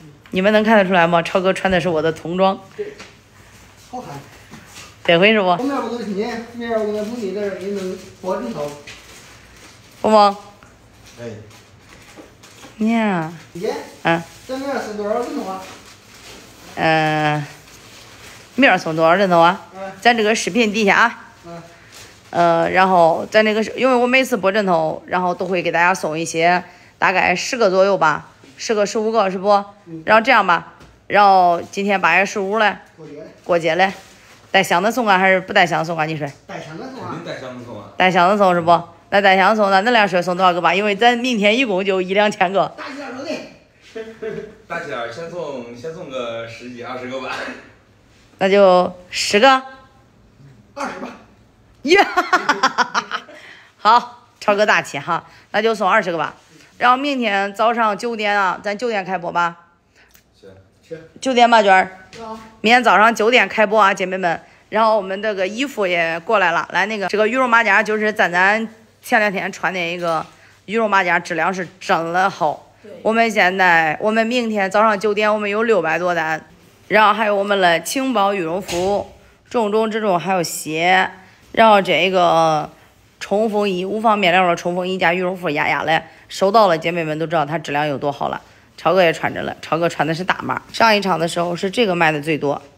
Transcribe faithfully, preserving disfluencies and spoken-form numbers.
你们能看得出来吗？超哥穿的是我的童装。 对，好看。 这回是不？ 我明儿不都是你，明儿我给补你这儿给你弄包枕头。 红红。 哎。 你呀。 姐。 嗯。 咱明儿送多少枕头啊？ 嗯。明儿送多少枕头啊？嗯。咱这个视频底下啊。嗯。呃，然后咱这个是，因为我每次播枕头，然后都会给大家送一些，大概十个左右吧，十个十五个是不？嗯。然后这样吧，然后今天八月十五嘞，过节嘞，过节嘞，带箱子送啊，还是不带箱子送啊？你说？ 带箱子送啊。肯定带箱子送啊。 带箱子送是不？那带箱子送，那恁俩说送多少个吧？因为咱明天一共就一两千个。 大姐说的。 大姐儿先送先送个十几二十个吧。 那就十个。 二十吧。 呀，好，超哥大气哈，那就送二十个吧。然后明天早上九点啊，咱九点开播吧。 行， 去。 九点吧，娟儿。明天早上九点开播啊，姐妹们。然后我们这个衣服也过来了，来那个这个羽绒马甲就是咱咱前两天穿的一个羽绒马甲，质量是真的好。我们现在我们明天早上九点我们有六百多单，然后还有我们的轻薄羽绒服，重中之重还有鞋。然后这个冲锋衣，无纺面料的冲锋衣加羽绒服压压嘞，收到了，姐妹们都知道它质量有多好了。超哥也穿着了，超哥穿的是大码，上一场的时候是这个卖的最多。